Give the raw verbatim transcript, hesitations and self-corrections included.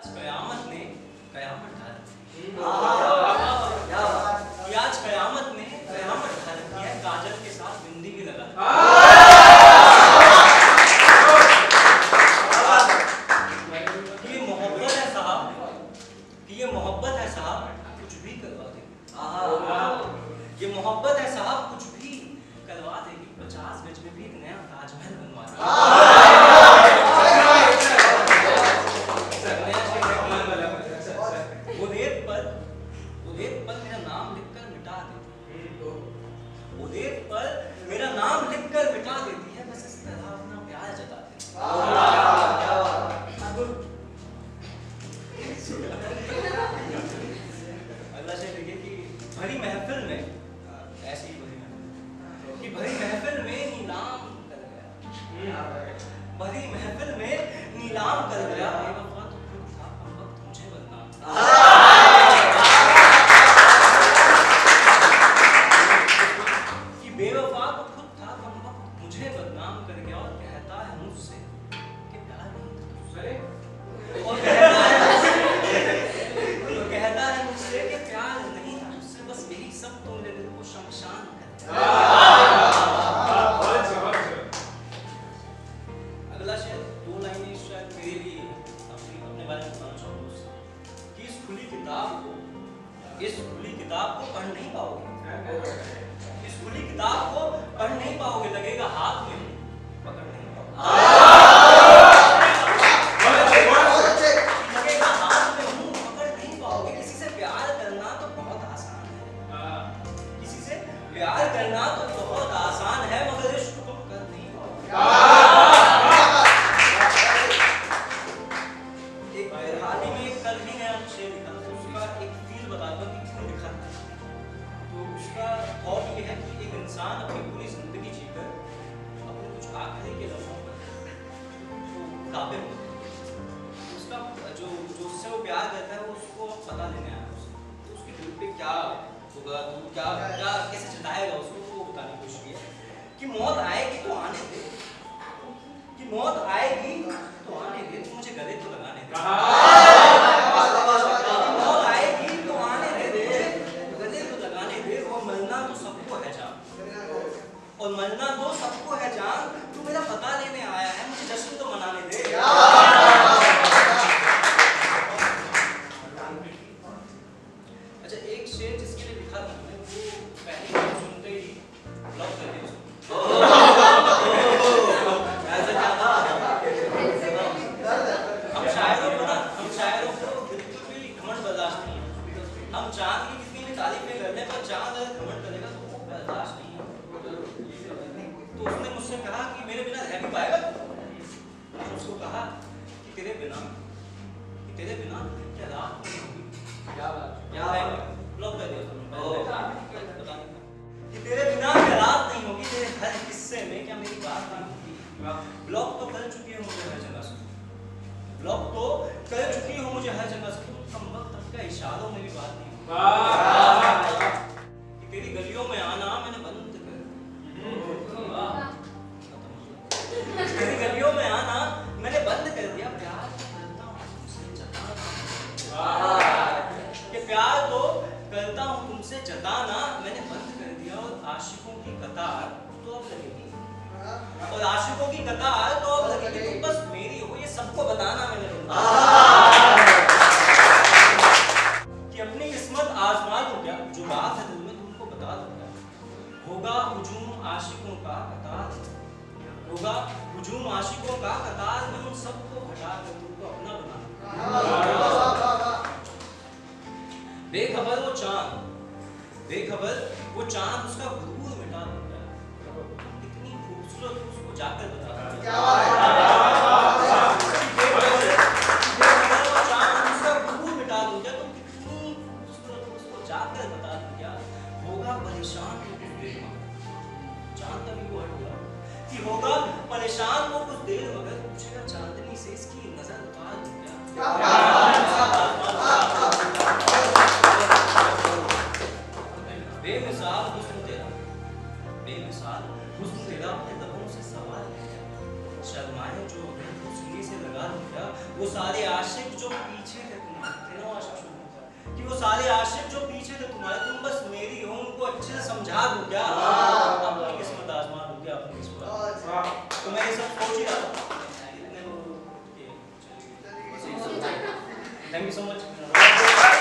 कयामत ने कयामत ढाल कि आज कयामत ने कयामत ढाल किया काजल के साथ बिंदी भी लगा कि ये मोहब्बत है साहब कि ये मोहब्बत है साहब कुछ भी करवा दे ये मोहब्बत है साहब कुछ भी करवा देगी पचास गज में भी एक नया ताजमहल बनवा देगी मेरा नाम लिखकर मिटा देती है बस इस तरह अपना प्यार जताती है। अगला शेर देखिए कि भरी महफिल में ऐसी ही भरी महफिल कि भरी महफिल में नीलाम कर गया भरी महफिल में नीलाम कर गया बेवफा तो खुद था हम वक्त मुझे बदनाम वो सारे आशिक जो पीछे आशिक जो पीछे थे तुम्हारे, तुम बस मेरी हो, उनको अच्छे से समझा दो क्या? अपनी किस्मत आजमा दो क्या? अपनी किस्मत तो मैं ये सब सोच ही रहा था। Thank you so much.